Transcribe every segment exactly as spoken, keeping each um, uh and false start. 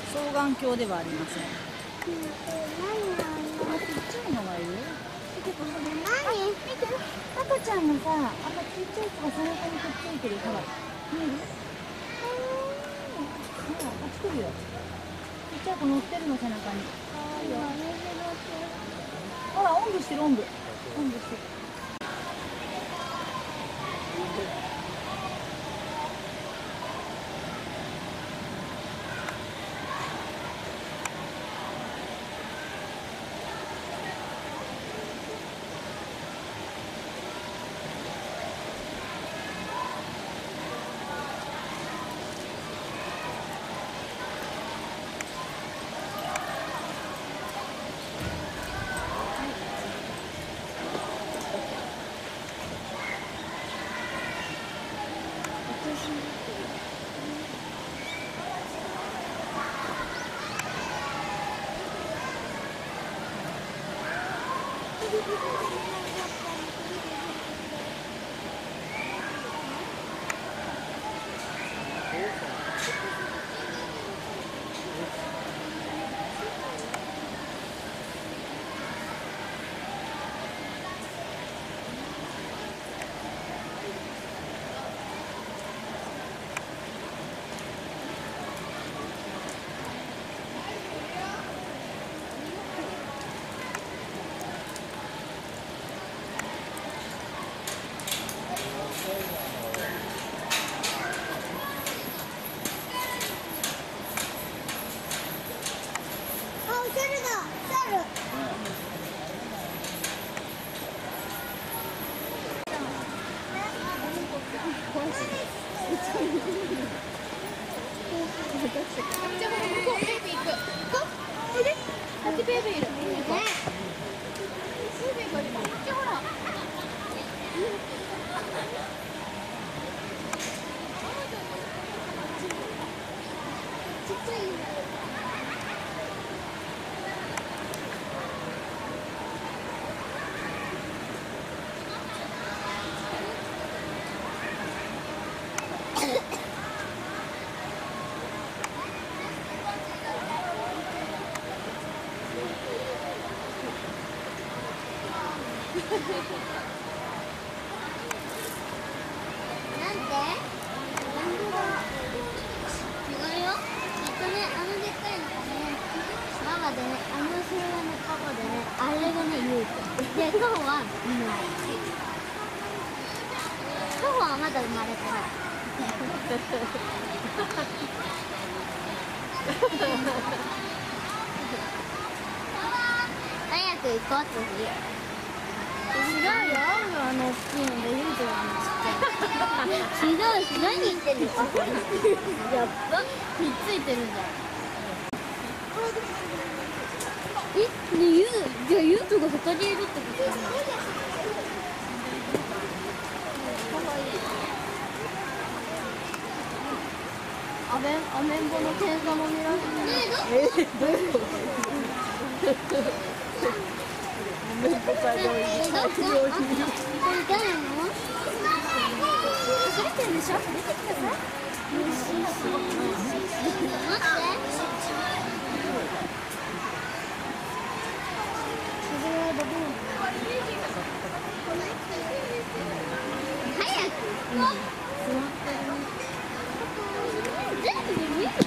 双眼鏡ではありません。ちっちゃいのがいる。 何？ 見て、赤ちゃんのさ、あのちっちゃい子が背中にくっついてる。ほら、見える？ほら、あっち来るよ。ちっちゃい子乗ってるの、背中に。ほら、おんぶしてる、おんぶ。おんぶしてる。 早く行こう、次。違うよ、あの大きいので言うと違うし、何言ってんの？やっぱひっついてるじゃん。え、ね、ゆう、じゃあゆうとがふたりいるってことだね。アメン、アメンボの天下も見られる。えー、どういうこと？アメンボさんの大量に。これ誰の？出てるでしょ？出てきたぞ。待って。早く。全部見るんだよ。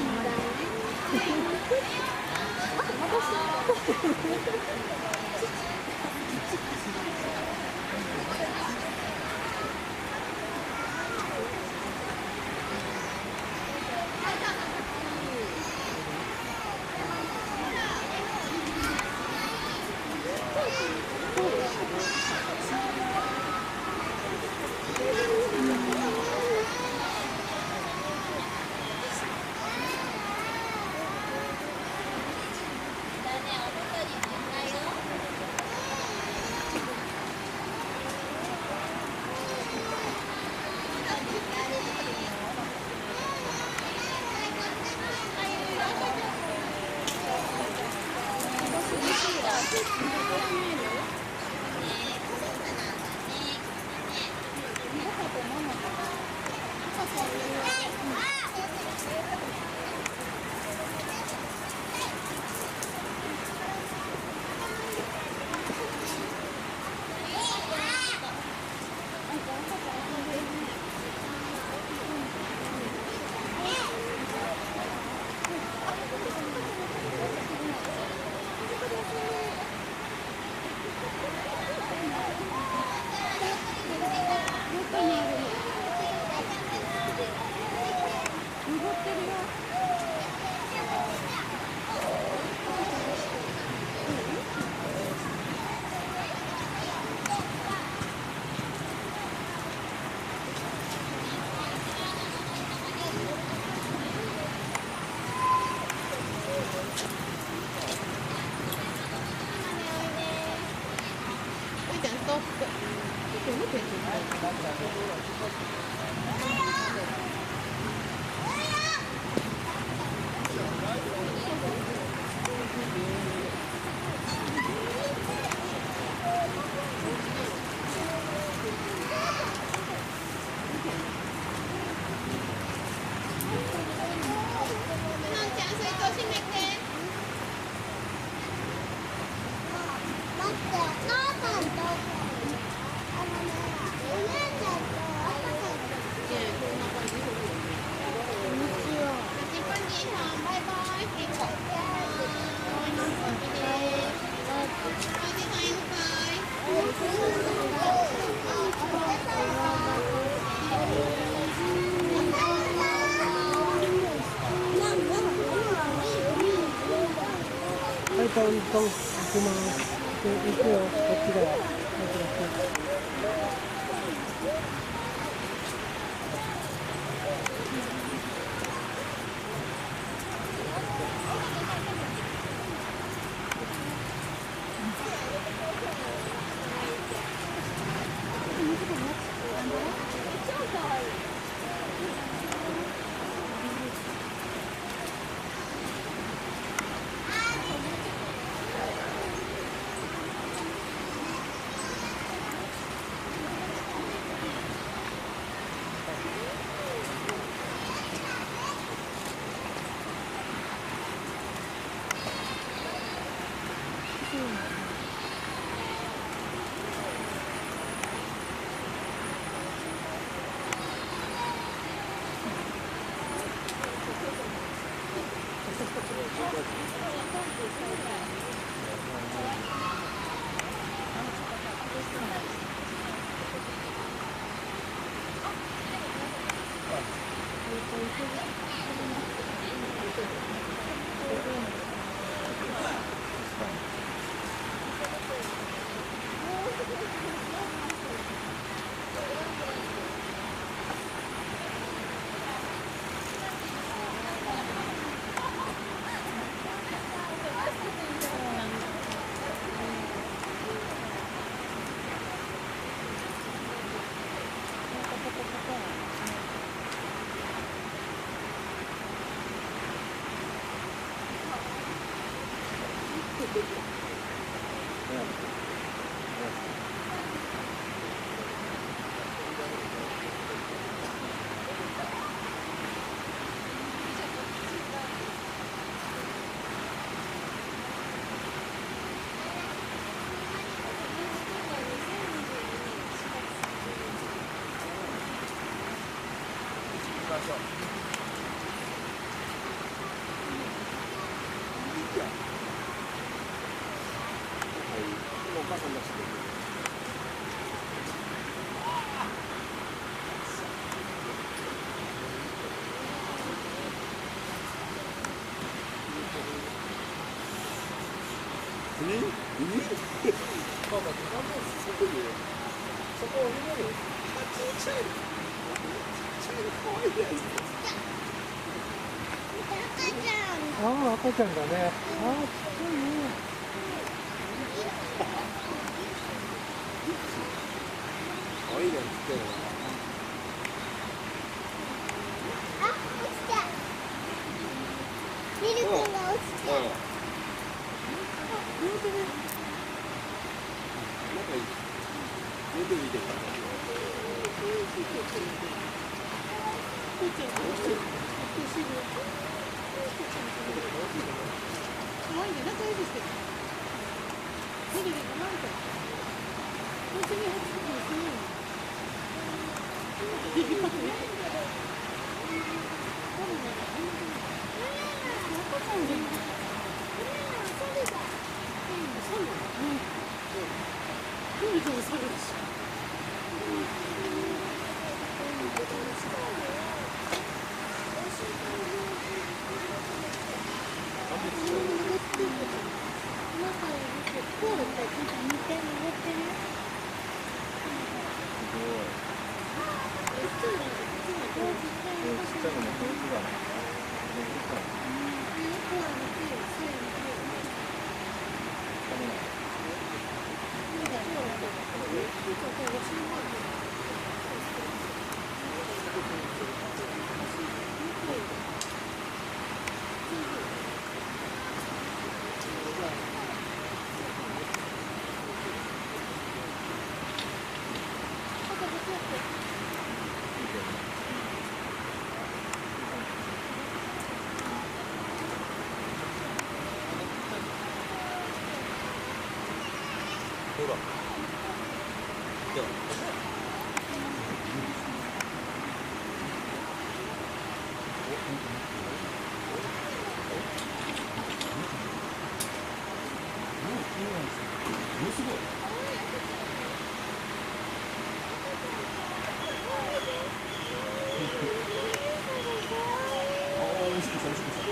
はい、トントン行きます。行くよ、こっちだよ。こっちだ。ああ、赤ちゃんだね。ああ、ちっちゃいね。 可愛いね、ちっちゃいの。 あ、落ちた。ミルクが落ちた。 なんかいい。見てみて。可愛いね、仲良くしてる。見てみて、可愛いから。本当に初めてすごい。できますね。赤ちゃんでいい。どういうとこ下げるし。 ほら。じゃあ。ものすごい。ああ、美味しい、美味しい。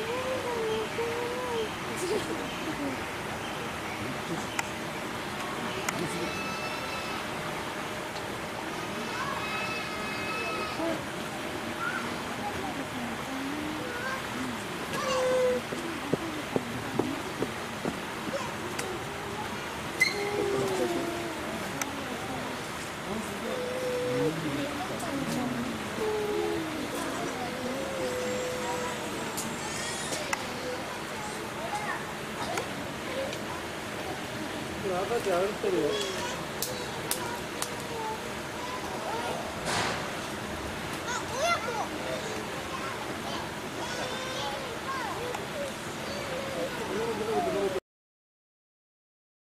赤ちゃん歩いてるよ。